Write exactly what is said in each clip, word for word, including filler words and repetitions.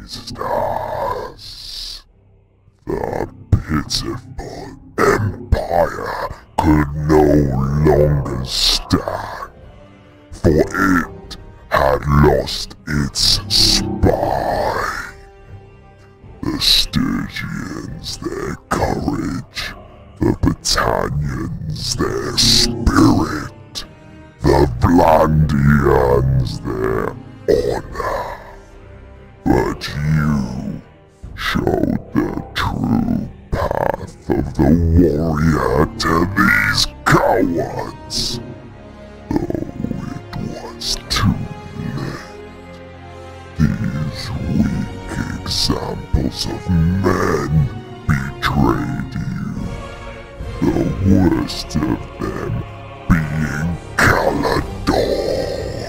pleased us. The pitiful empire could no longer stand, for it had lost its spine. The Stygians their courage, the Britannians their spirit, the Vlandians their honor. But you showed the true path of the warrior to these cowards, though it was too late. These weak examples of men betrayed you, the worst of them being Calador.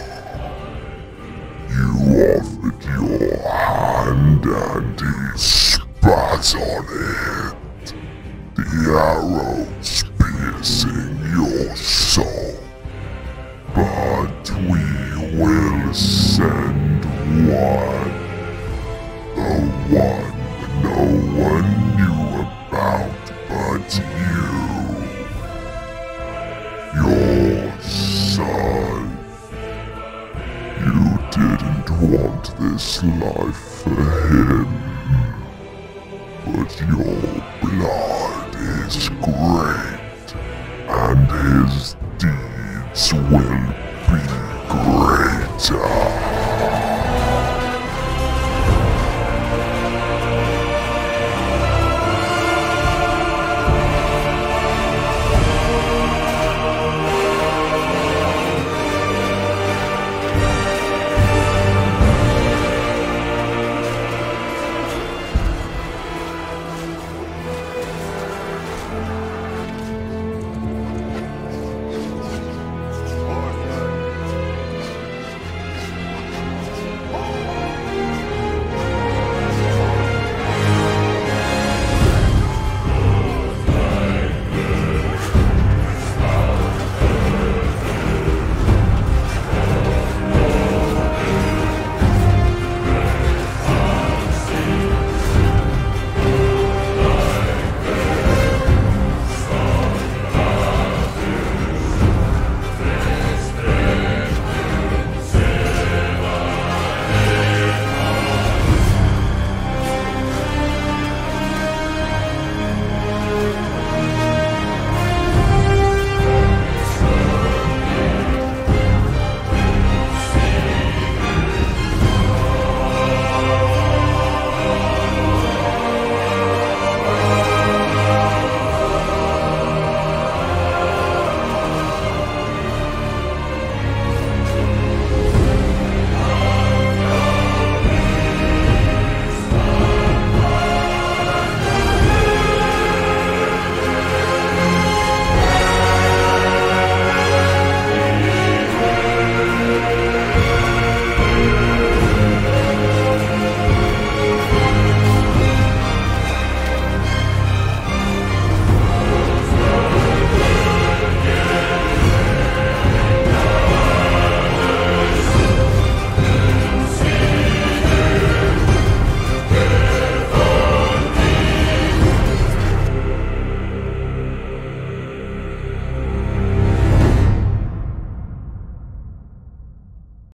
You offered your hand and he spat on it, the arrows piercing your soul. But we will send one, the one no one knew about but you, your son. You didn't want this life for him, but your blood is great, and his deeds will be greater.